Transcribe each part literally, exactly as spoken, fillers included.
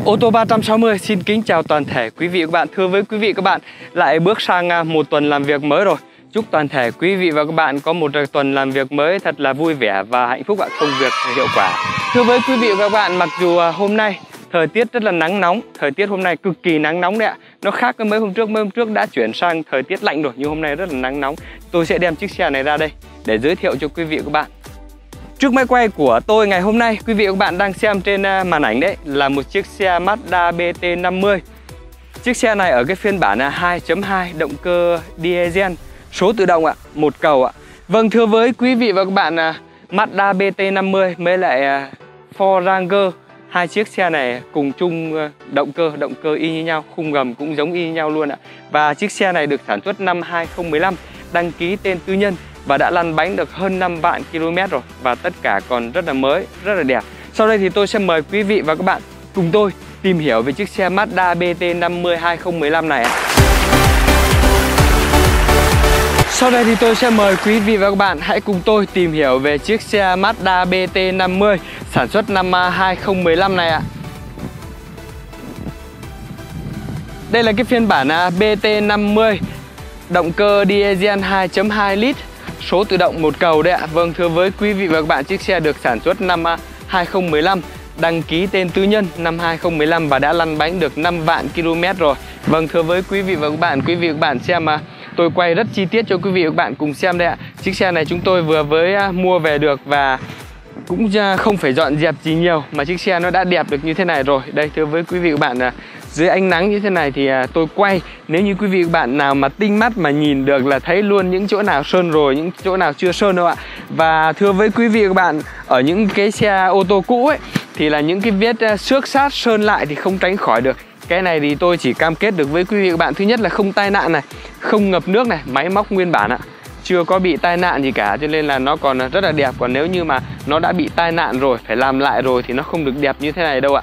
Ô tô ba trăm sáu mươi xin kính chào toàn thể quý vị và các bạn. Thưa với quý vị và các bạn, lại bước sang một tuần làm việc mới rồi. Chúc toàn thể quý vị và các bạn có một tuần làm việc mới thật là vui vẻ và hạnh phúc ạ, công việc hiệu quả. Thưa với quý vị và các bạn, mặc dù hôm nay thời tiết rất là nắng nóng, thời tiết hôm nay cực kỳ nắng nóng đấy ạ. Nó khác với mấy hôm trước, mấy hôm trước đã chuyển sang thời tiết lạnh rồi, nhưng hôm nay rất là nắng nóng. Tôi sẽ đem chiếc xe này ra đây để giới thiệu cho quý vị và các bạn. Trước máy quay của tôi ngày hôm nay, quý vị và các bạn đang xem trên màn ảnh đấy là một chiếc xe Mazda B T năm mươi. Chiếc xe này ở cái phiên bản hai chấm hai động cơ diesel, số tự động ạ, một cầu ạ. Vâng, thưa với quý vị và các bạn, Mazda B T năm mươi với lại Ford Ranger, hai chiếc xe này cùng chung động cơ, động cơ y như nhau, khung gầm cũng giống y như nhau luôn ạ. Và chiếc xe này được sản xuất năm hai không một năm, đăng ký tên tư nhân và đã lăn bánh được hơn năm vạn ki lô mét rồi. Và tất cả còn rất là mới, rất là đẹp. Sau đây thì tôi sẽ mời quý vị và các bạn cùng tôi tìm hiểu về chiếc xe Mazda B T năm mươi hai không một năm này ạ. Sau đây thì tôi sẽ mời quý vị và các bạn hãy cùng tôi tìm hiểu về chiếc xe Mazda B T năm mươi sản xuất năm hai không một năm này ạ. Đây là cái phiên bản B T năm mươi động cơ diesel hai chấm hai lít, số tự động một cầu đấy ạ. Vâng, thưa với quý vị và các bạn, chiếc xe được sản xuất năm hai không một năm, đăng ký tên tư nhân năm hai không một năm và đã lăn bánh được năm vạn ki lô mét rồi. Vâng, thưa với quý vị và các bạn, quý vị và các bạn xem mà tôi quay rất chi tiết cho quý vị và các bạn cùng xem đây ạ. Chiếc xe này chúng tôi vừa mới mua về được và cũng không phải dọn dẹp gì nhiều mà chiếc xe nó đã đẹp được như thế này rồi. Đây, thưa với quý vị và các bạn, dưới ánh nắng như thế này thì tôi quay, nếu như quý vị và các bạn nào mà tinh mắt mà nhìn được là thấy luôn những chỗ nào sơn rồi, những chỗ nào chưa sơn đâu ạ. Và thưa với quý vị và các bạn, ở những cái xe ô tô cũ ấy thì là những cái vết xước sát sơn lại thì không tránh khỏi được. Cái này thì tôi chỉ cam kết được với quý vị và các bạn, thứ nhất là không tai nạn này, không ngập nước này, máy móc nguyên bản ạ, chưa có bị tai nạn gì cả, cho nên là nó còn rất là đẹp. Còn nếu như mà nó đã bị tai nạn rồi, phải làm lại rồi thì nó không được đẹp như thế này đâu ạ.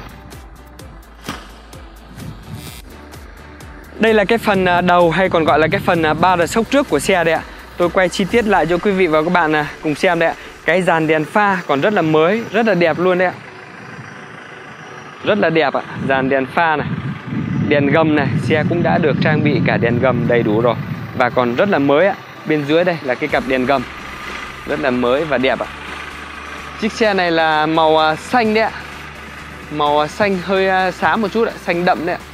Đây là cái phần đầu hay còn gọi là cái phần ba rờ sốc trước của xe đây ạ. Tôi quay chi tiết lại cho quý vị và các bạn cùng xem đây ạ. Cái dàn đèn pha còn rất là mới, rất là đẹp luôn đấy ạ. Rất là đẹp ạ, dàn đèn pha này, đèn gầm này, xe cũng đã được trang bị cả đèn gầm đầy đủ rồi và còn rất là mới ạ. Bên dưới đây là cái cặp đèn gầm rất là mới và đẹp ạ. Chiếc xe này là màu xanh đấy ạ, màu xanh hơi xám một chút ạ, xanh đậm đấy ạ.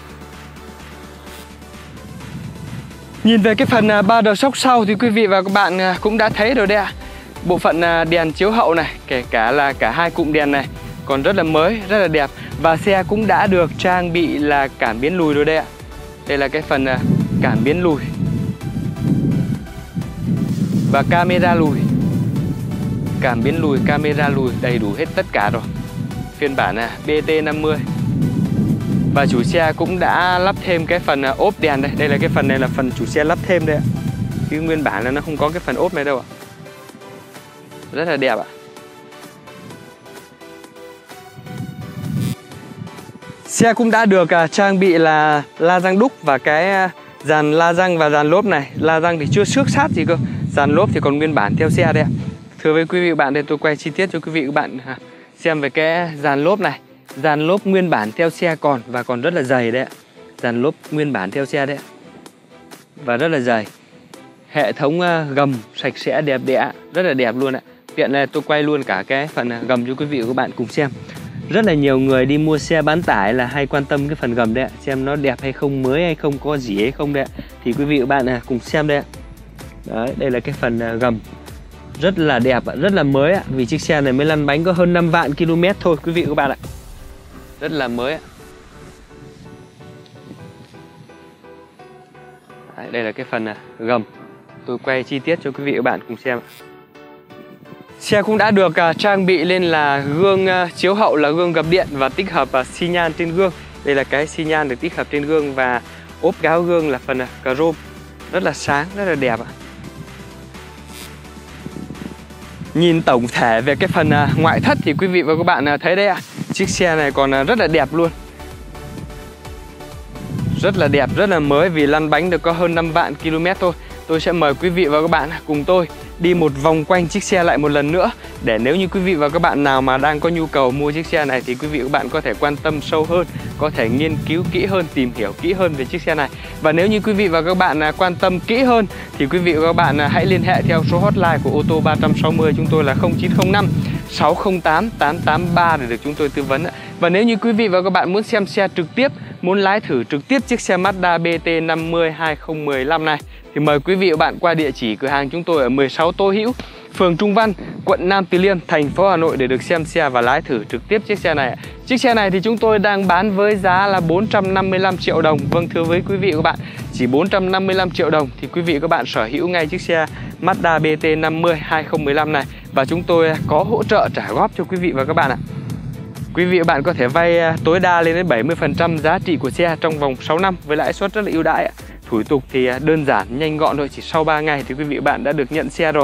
Nhìn về cái phần ba rờ sốc sau thì quý vị và các bạn cũng đã thấy rồi đấy ạ. Bộ phận đèn chiếu hậu này, kể cả là cả hai cụm đèn này còn rất là mới, rất là đẹp. Và xe cũng đã được trang bị là cảm biến lùi rồi đây ạ. Đây là cái phần cảm biến lùi và camera lùi, cảm biến lùi, camera lùi, đầy đủ hết tất cả rồi. Phiên bản B T năm mươi. Và chủ xe cũng đã lắp thêm cái phần ốp đèn đây. Đây là cái phần này là phần chủ xe lắp thêm đây ạ. Chứ nguyên bản là nó không có cái phần ốp này đâu ạ. Rất là đẹp ạ. Xe cũng đã được uh, trang bị là la răng đúc và cái uh, dàn la răng và dàn lốp này. La răng thì chưa xước sát gì cơ. Dàn lốp thì còn nguyên bản theo xe đây ạ. Thưa với quý vị và các bạn, đây tôi quay chi tiết cho quý vị và các bạn uh, xem về cái dàn lốp này. Dàn lốp nguyên bản theo xe còn và còn rất là dày đấy ạ. Dàn lốp nguyên bản theo xe đấy ạ. Và rất là dày. Hệ thống uh, gầm sạch sẽ đẹp đẽ, rất là đẹp luôn ạ. Tiện này tôi quay luôn cả cái phần uh, gầm cho quý vị và các bạn cùng xem. Rất là nhiều người đi mua xe bán tải là hay quan tâm cái phần gầm đấy ạ, xem nó đẹp hay không, mới hay không, có gì hay không đấy ạ. Thì quý vị và các bạn cùng xem đây ạ. Đấy, đây là cái phần gầm rất là đẹp ạ, rất là mới ạ. Vì chiếc xe này mới lăn bánh có hơn năm vạn ki lô mét thôi quý vị và các bạn ạ. Rất là mới ạ. Đấy, đây là cái phần gầm. Tôi quay chi tiết cho quý vị và các bạn cùng xem ạ. Xe cũng đã được uh, trang bị lên là gương uh, chiếu hậu là gương gập điện và tích hợp uh, xi nhan trên gương. Đây là cái xi nhan được tích hợp trên gương và ốp gáo gương là phần uh, chrome. Rất là sáng, rất là đẹp ạ. Nhìn tổng thể về cái phần uh, ngoại thất thì quý vị và các bạn uh, thấy đấy ạ. Chiếc xe này còn uh, rất là đẹp luôn. Rất là đẹp, rất là mới vì lăn bánh được có hơn năm vạn ki lô mét thôi. Tôi sẽ mời quý vị và các bạn cùng tôi đi một vòng quanh chiếc xe lại một lần nữa, để nếu như quý vị và các bạn nào mà đang có nhu cầu mua chiếc xe này thì quý vị và các bạn có thể quan tâm sâu hơn, có thể nghiên cứu kỹ hơn, tìm hiểu kỹ hơn về chiếc xe này. Và nếu như quý vị và các bạn quan tâm kỹ hơn thì quý vị và các bạn hãy liên hệ theo số hotline của ô tô ba trăm sáu mươi chúng tôi là không chín không năm sáu không tám tám tám ba để được chúng tôi tư vấn. Và nếu như quý vị và các bạn muốn xem xe trực tiếp, muốn lái thử trực tiếp chiếc xe Mazda B T năm mươi hai không một năm này thì mời quý vị và bạn qua địa chỉ cửa hàng chúng tôi ở mười sáu Tô Hữu, phường Trung Văn, quận Nam Từ Liêm, thành phố Hà Nội để được xem xe và lái thử trực tiếp chiếc xe này. Chiếc xe này thì chúng tôi đang bán với giá là bốn trăm năm mươi lăm triệu đồng. Vâng, thưa với quý vị và các bạn, chỉ bốn trăm năm mươi lăm triệu đồng thì quý vị và các bạn sở hữu ngay chiếc xe Mazda B T năm mươi hai không một năm này. Và chúng tôi có hỗ trợ trả góp cho quý vị và các bạn ạ. Quý vị và bạn có thể vay tối đa lên đến bảy mươi phần trăm giá trị của xe trong vòng sáu năm với lãi suất rất là ưu đãi ạ. Thủ tục thì đơn giản, nhanh gọn thôi, chỉ sau ba ngày thì quý vị và bạn đã được nhận xe rồi.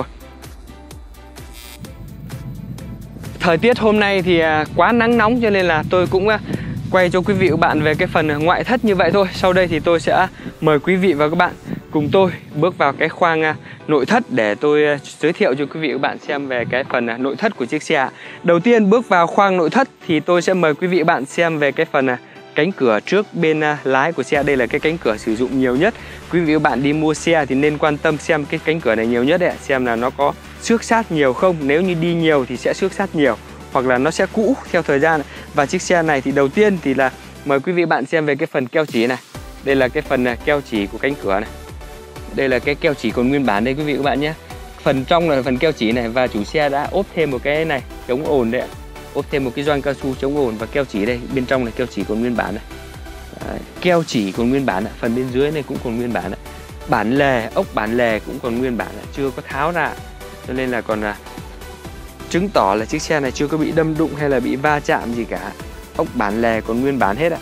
Thời tiết hôm nay thì quá nắng nóng cho nên là tôi cũng quay cho quý vị và các bạn về cái phần ngoại thất như vậy thôi. Sau đây thì tôi sẽ mời quý vị và các bạn cùng tôi bước vào cái khoang nội thất để tôi giới thiệu cho quý vị và các bạn xem về cái phần nội thất của chiếc xe. Đầu tiên bước vào khoang nội thất thì tôi sẽ mời quý vị và các bạn xem về cái phần cánh cửa trước bên lái của xe. Đây là cái cánh cửa sử dụng nhiều nhất. Quý vị và bạn đi mua xe thì nên quan tâm xem cái cánh cửa này nhiều nhất đấy, xem là nó có xước sát nhiều không. Nếu như đi nhiều thì sẽ xước sát nhiều, hoặc là nó sẽ cũ theo thời gian. Và chiếc xe này thì đầu tiên thì là mời quý vị và bạn xem về cái phần keo chỉ này. Đây là cái phần keo chỉ của cánh cửa này. Đây là cái keo chỉ còn nguyên bản đây quý vị và các bạn nhé. Phần trong là phần keo chỉ này, và chủ xe đã ốp thêm một cái này chống ồn đấy ạ. Ốp thêm một cái gioăng cao su chống ồn và keo chỉ đây. Bên trong là keo chỉ còn nguyên bản này. Đấy, keo chỉ còn nguyên bản này. Phần bên dưới này cũng còn nguyên bản này. Bản lề, ốc bản lề cũng còn nguyên bản này, chưa có tháo ra. Cho nên là còn là chứng tỏ là chiếc xe này chưa có bị đâm đụng hay là bị va chạm gì cả. Ốc bản lề còn nguyên bản hết ạ.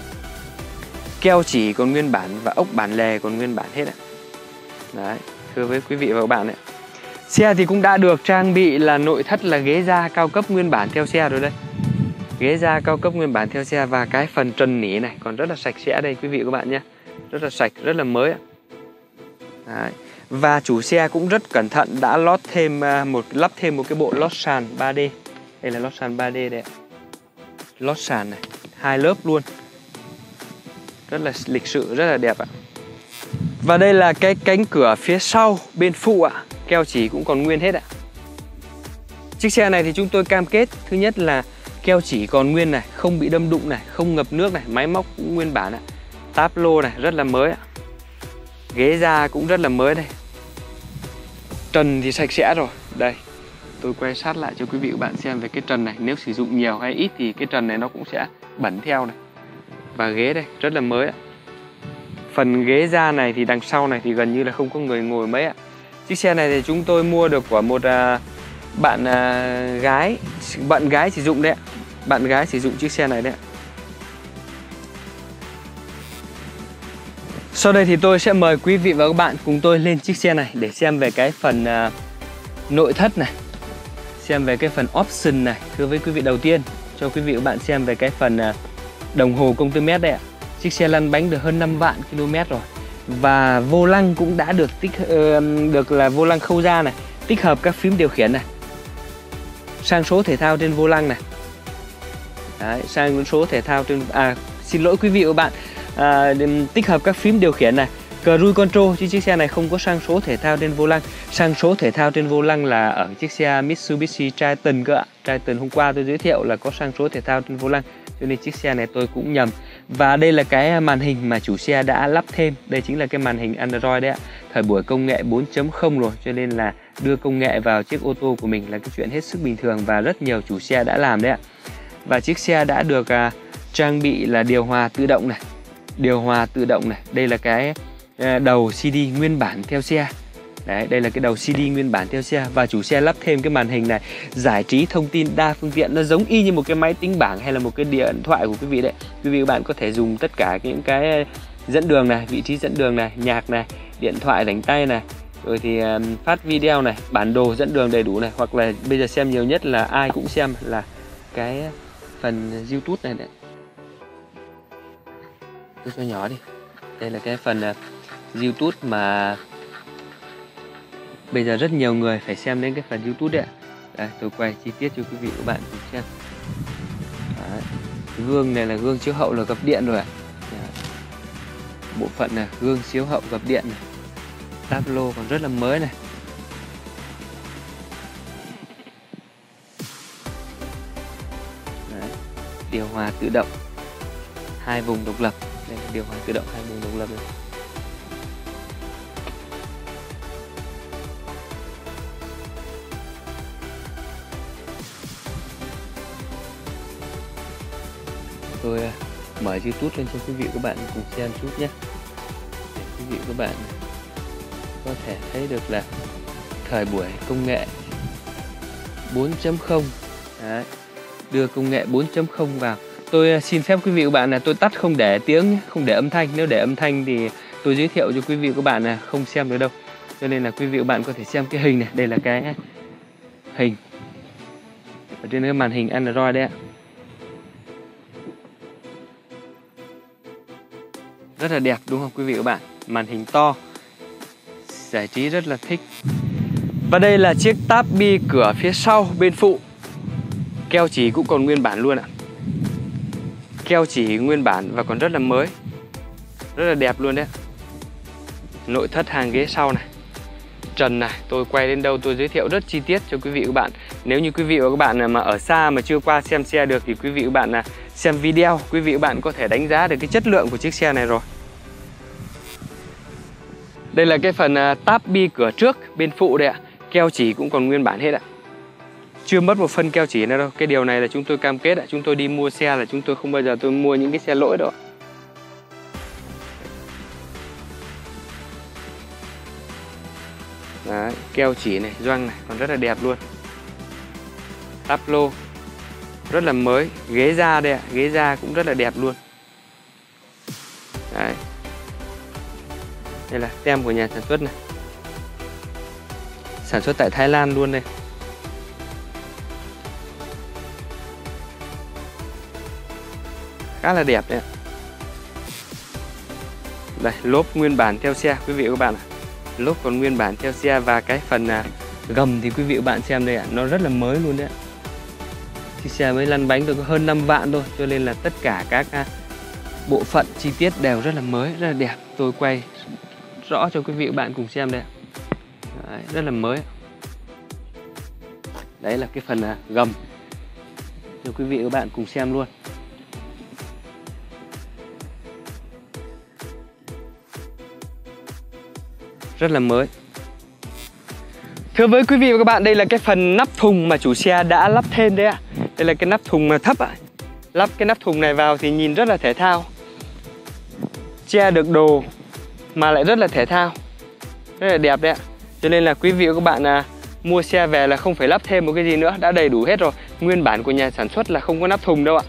Keo chỉ còn nguyên bản và ốc bản lề còn nguyên bản hết ạ. Đấy, thưa với quý vị và các bạn ấy. Xe thì cũng đã được trang bị là nội thất là ghế da cao cấp nguyên bản theo xe rồi đây. Ghế da cao cấp nguyên bản theo xe, và cái phần trần nỉ này còn rất là sạch sẽ đây quý vị và các bạn nhé. Rất là sạch, rất là mới ạ. Đấy. Và chủ xe cũng rất cẩn thận đã lót thêm một lắp thêm một cái bộ lót sàn ba D. Đây là lót sàn ba D đây ạ. Lót sàn này, hai lớp luôn. Rất là lịch sự, rất là đẹp ạ. Và đây là cái cánh cửa phía sau bên phụ ạ. Keo chỉ cũng còn nguyên hết ạ. Chiếc xe này thì chúng tôi cam kết thứ nhất là keo chỉ còn nguyên này, không bị đâm đụng này, không ngập nước này, máy móc cũng nguyên bản ạ. Táp lô này rất là mới ạ. Ghế da cũng rất là mới đây. Trần thì sạch sẽ rồi. Đây, tôi quay sát lại cho quý vị và bạn xem về cái trần này. Nếu sử dụng nhiều hay ít thì cái trần này nó cũng sẽ bẩn theo này. Và ghế đây rất là mới ạ. Phần ghế da này thì đằng sau này thì gần như là không có người ngồi mấy ạ. Chiếc xe này thì chúng tôi mua được của một à, bạn à, gái, bạn gái sử dụng đấy ạ. Bạn gái sử dụng chiếc xe này đấy ạ. Sau đây thì tôi sẽ mời quý vị và các bạn cùng tôi lên chiếc xe này để xem về cái phần à, nội thất này, xem về cái phần option này. Thưa với quý vị, đầu tiên cho quý vị và các bạn xem về cái phần à, đồng hồ công tơ mét đây ạ. Chiếc xe lăn bánh được hơn năm vạn ki lô mét rồi. Và vô lăng cũng đã được tích uh, được là vô lăng khâu da này, tích hợp các phím điều khiển này, sang số thể thao trên vô lăng này. Đấy, sang số thể thao trên à xin lỗi quý vị và bạn, à, tích hợp các phím điều khiển này, cruise control, chứ chiếc xe này không có sang số thể thao trên vô lăng. Sang số thể thao trên vô lăng là ở chiếc xe Mitsubishi Triton cơ ạ. Triton hôm qua tôi giới thiệu là có sang số thể thao trên vô lăng, cho nên chiếc xe này tôi cũng nhầm. Và đây là cái màn hình mà chủ xe đã lắp thêm. Đây chính là cái màn hình Android đấy ạ. Thời buổi công nghệ bốn chấm không rồi, cho nên là đưa công nghệ vào chiếc ô tô của mình là cái chuyện hết sức bình thường và rất nhiều chủ xe đã làm đấy ạ. Và chiếc xe đã được à, trang bị là điều hòa tự động này, điều hòa tự động này. Đây là cái à, đầu xê đê nguyên bản theo xe. Đấy, đây là cái đầu xê đê nguyên bản theo xe. Và chủ xe lắp thêm cái màn hình này, giải trí thông tin đa phương tiện. Nó giống y như một cái máy tính bảng hay là một cái điện thoại của quý vị đấy. Quý vị và bạn có thể dùng tất cả những cái dẫn đường này, vị trí dẫn đường này, nhạc này, điện thoại đánh tay này, rồi thì um, phát video này, bản đồ dẫn đường đầy đủ này. Hoặc là bây giờ xem nhiều nhất là ai cũng xem là cái phần YouTube này đấy. Tôi cho nhỏ đi. Đây là cái phần uh, YouTube mà Bây giờ rất nhiều người phải xem đến cái phần YouTube đấy ạ. Đây, tôi quay chi tiết cho quý vị các bạn cùng xem. Đấy. Gương này là gương chiếu hậu là gập điện rồi ạ. Bộ phận này gương chiếu hậu gập điện này. Táp lô còn rất là mới này. Đấy. Điều hòa tự động hai vùng độc lập. Đây là điều hòa tự động hai vùng độc lập này. Tôi mở YouTube lên cho quý vị các bạn cùng xem chút nhé, để quý vị các bạn có thể thấy được là thời buổi công nghệ bốn chấm không. Đấy, đưa công nghệ bốn chấm không vào. Tôi xin phép quý vị các bạn là tôi tắt không để tiếng, không để âm thanh. Nếu để âm thanh thì tôi giới thiệu cho quý vị các bạn là không xem được đâu. Cho nên là quý vị các bạn có thể xem cái hình này. Đây là cái hình ở trên cái màn hình Android đấy ạ. Rất là đẹp đúng không quý vị các bạn? Màn hình to, giải trí rất là thích. Và đây là chiếc táp bi cửa phía sau bên phụ. Keo chỉ cũng còn nguyên bản luôn ạ. Keo chỉ nguyên bản và còn rất là mới, rất là đẹp luôn đấy. Nội thất hàng ghế sau này, trần này, tôi quay đến đâu tôi giới thiệu rất chi tiết cho quý vị các bạn. Nếu như quý vị và các bạn mà ở xa mà chưa qua xem xe được thì quý vị các bạn là xem video, quý vị các bạn có thể đánh giá được cái chất lượng của chiếc xe này rồi. Đây là cái phần táp bi cửa trước bên phụ đây ạ. Keo chỉ cũng còn nguyên bản hết ạ. Chưa mất một phân keo chỉ nào đâu. Cái điều này là chúng tôi cam kết ạ. Chúng tôi đi mua xe là chúng tôi không bao giờ tôi mua những cái xe lỗi đâu. Đấy, keo chỉ này, gioăng này còn rất là đẹp luôn. Táp lô rất là mới. Ghế da đây ạ. Ghế da cũng rất là đẹp luôn. Đấy. Đây là tem của nhà sản xuất này. Sản xuất tại Thái Lan luôn đây. Khá là đẹp đấy ạ. Đây, lốp nguyên bản theo xe quý vị và các bạn ạ. Lốp còn nguyên bản theo xe. Và cái phần à, gầm thì quý vị và các bạn xem đây ạ. Nó rất là mới luôn đấy ạ. Chiếc xe mới lăn bánh được có hơn năm vạn thôi. Cho nên là tất cả các à, bộ phận chi tiết đều rất là mới, rất là đẹp. Tôi quay rõ cho quý vị và các bạn cùng xem đây ạ. Đấy, rất là mới. Đấy là cái phần à, gầm cho quý vị và các bạn cùng xem luôn. Rất là mới. Thưa với quý vị và các bạn, đây là cái phần nắp thùng mà chủ xe đã lắp thêm đấy ạ. Đây là cái nắp thùng mà thấp ạ. Lắp cái nắp thùng này vào thì nhìn rất là thể thao. Che được đồ mà lại rất là thể thao, rất là đẹp đấy ạ. Cho nên là quý vị và các bạn à, mua xe về là không phải lắp thêm một cái gì nữa, đã đầy đủ hết rồi. Nguyên bản của nhà sản xuất là không có nắp thùng đâu ạ.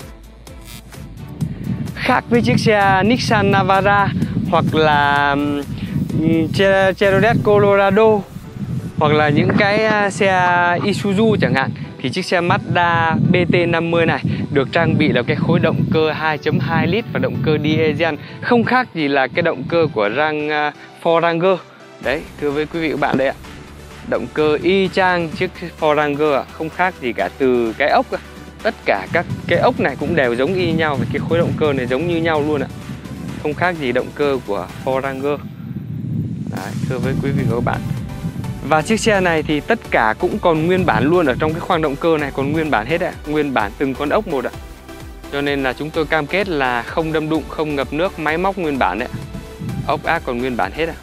Khác với chiếc xe Nissan Navara hoặc là um, Chevrolet Colorado hoặc là những cái xe Isuzu chẳng hạn, thì chiếc xe Mazda B T năm mươi này được trang bị là cái khối động cơ hai chấm hai lít và động cơ diesel, không khác gì là cái động cơ của Rang, uh, Ford Ranger. Đấy, thưa với quý vị các bạn đấy ạ. Động cơ y chang chiếc Ford Ranger ạ, không khác gì cả từ cái ốc. Tất cả các cái ốc này cũng đều giống y nhau, và cái khối động cơ này giống như nhau luôn ạ. Không khác gì động cơ của Ford Ranger. Đấy, thưa với quý vị và các bạn. Và chiếc xe này thì tất cả cũng còn nguyên bản luôn, ở trong cái khoang động cơ này còn nguyên bản hết ạ, nguyên bản từng con ốc một ạ. Cho nên là chúng tôi cam kết là không đâm đụng, không ngập nước, máy móc nguyên bản đấy. Ốc ác còn nguyên bản hết ạ.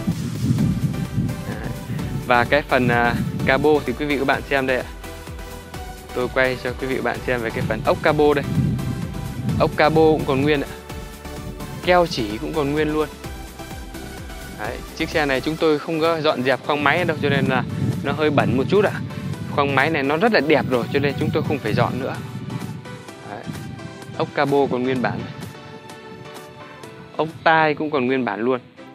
Và cái phần uh, cabo thì quý vị các bạn xem đây ạ. Tôi quay cho quý vị các bạn xem về cái phần ốc cabo đây. Ốc cabo cũng còn nguyên ạ. Keo chỉ cũng còn nguyên luôn. Đấy, chiếc xe này chúng tôi không có dọn dẹp khoang máy đâu, cho nên là nó hơi bẩn một chút ạ. Khoang máy này nó rất là đẹp rồi, cho nên chúng tôi không phải dọn nữa. Đấy, ốc cabo còn nguyên bản. Ốc tai cũng còn nguyên bản luôn.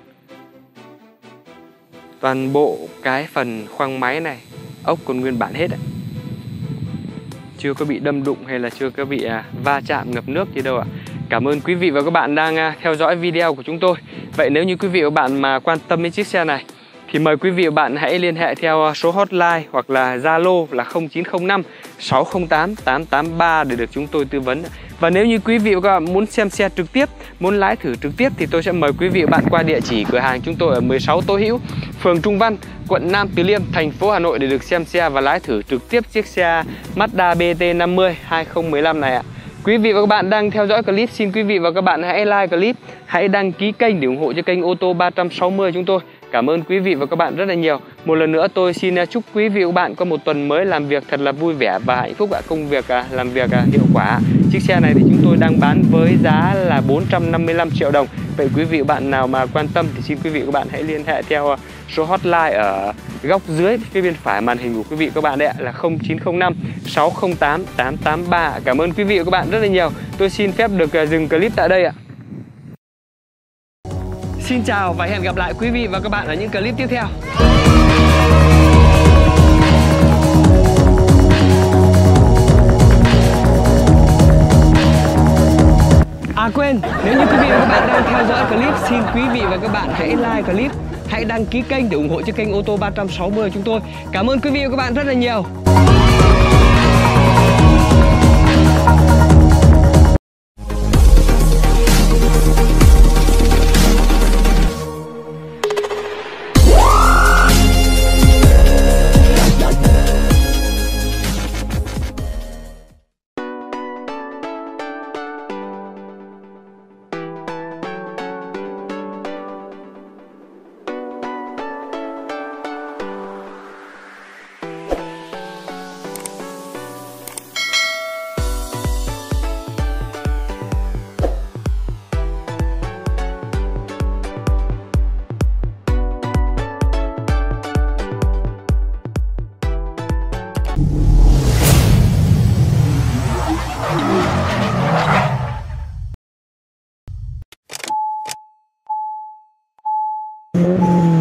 Toàn bộ cái phần khoang máy này ốc còn nguyên bản hết ạ. Chưa có bị đâm đụng hay là chưa có bị à, va chạm ngập nước gì đâu ạ. Cảm ơn quý vị và các bạn đang à, theo dõi video của chúng tôi. Vậy nếu như quý vị và các bạn mà quan tâm đến chiếc xe này thì mời quý vị và bạn hãy liên hệ theo số hotline hoặc là Zalo là không chín không năm sáu không tám tám tám ba để được chúng tôi tư vấn. Và nếu như quý vị và các bạn muốn xem xe trực tiếp, muốn lái thử trực tiếp thì tôi sẽ mời quý vị và bạn qua địa chỉ cửa hàng chúng tôi ở mười sáu Tô Hữu, phường Trung Văn, quận Nam Từ Liêm, thành phố Hà Nội để được xem xe và lái thử trực tiếp chiếc xe Mazda B T năm mươi hai không một năm này ạ. Quý vị và các bạn đang theo dõi clip, xin quý vị và các bạn hãy like clip, hãy đăng ký kênh để ủng hộ cho kênh ô tô ba trăm sáu mươi chúng tôi. Cảm ơn quý vị và các bạn rất là nhiều. Một lần nữa tôi xin chúc quý vị và các bạn có một tuần mới làm việc thật là vui vẻ và hạnh phúc ạ. Công việc làm việc hiệu quả. Chiếc xe này thì chúng tôi đang bán với giá là bốn trăm năm mươi lăm triệu đồng. Vậy quý vị và bạn nào mà quan tâm thì xin quý vị và các bạn hãy liên hệ theo số hotline ở góc dưới phía bên phải màn hình của quý vị các bạn đấy ạ, là không chín không năm sáu không tám tám tám ba. Cảm ơn quý vị và các bạn rất là nhiều. Tôi xin phép được dừng clip tại đây ạ. Xin chào và hẹn gặp lại quý vị và các bạn ở những clip tiếp theo. À quên, nếu như quý vị và các bạn đang theo dõi clip, xin quý vị và các bạn hãy like clip, hãy đăng ký kênh để ủng hộ cho kênh ô tô ba trăm sáu mươi chúng tôi. Cảm ơn quý vị và các bạn rất là nhiều. Mm-hmm.